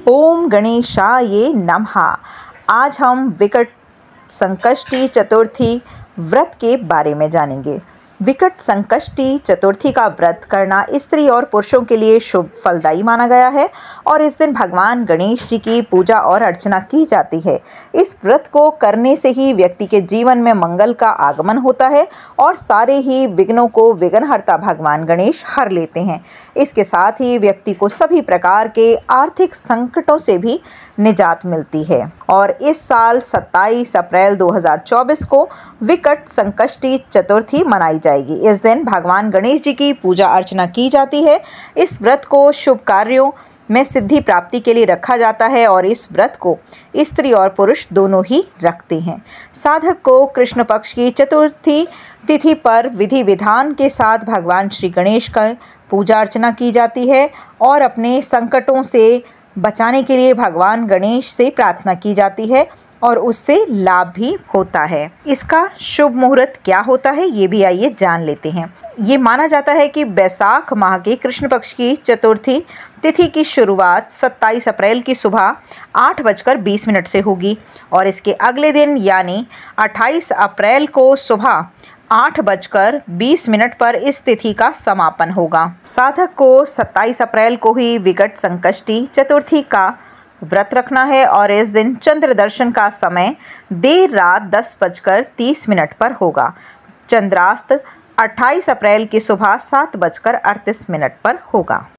ओम गणेशाय नमः। आज हम विकट संकष्टी चतुर्थी व्रत के बारे में जानेंगे। विकट संकष्टी चतुर्थी का व्रत करना स्त्री और पुरुषों के लिए शुभ फलदायी माना गया है और इस दिन भगवान गणेश जी की पूजा और अर्चना की जाती है। इस व्रत को करने से ही व्यक्ति के जीवन में मंगल का आगमन होता है और सारे ही विघ्नों को विघ्नहर्ता भगवान गणेश हर लेते हैं। इसके साथ ही व्यक्ति को सभी प्रकार के आर्थिक संकटों से भी निजात मिलती है। और इस साल 27 अप्रैल 2024 को विकट संकष्टी चतुर्थी मनाई जाएगी। इस दिन भगवान गणेश जी की पूजा अर्चना की जाती है। इस व्रत को शुभ कार्यों में सिद्धि प्राप्ति के लिए रखा जाता है और इस व्रत को स्त्री और पुरुष दोनों ही रखते हैं। साधक को कृष्ण पक्ष की चतुर्थी तिथि पर विधि विधान के साथ भगवान श्री गणेश का पूजा अर्चना की जाती है और अपने संकटों से बचाने के लिए भगवान गणेश से प्रार्थना की जाती है और उससे लाभ भी होता है। इसका शुभ मुहूर्त क्या होता है ये भी आइए जान लेते हैं। ये माना जाता है कि बैसाख माह के कृष्ण पक्ष की चतुर्थी तिथि की शुरुआत 27 अप्रैल की सुबह 8:20 से होगी और इसके अगले दिन यानी 28 अप्रैल को सुबह 8:20 पर इस तिथि का समापन होगा। साधक को 27 अप्रैल को ही विकट संकष्टी चतुर्थी का व्रत रखना है और इस दिन चंद्र दर्शन का समय देर रात 10:30 पर होगा। चंद्रास्त 28 अप्रैल की सुबह 7:38 पर होगा।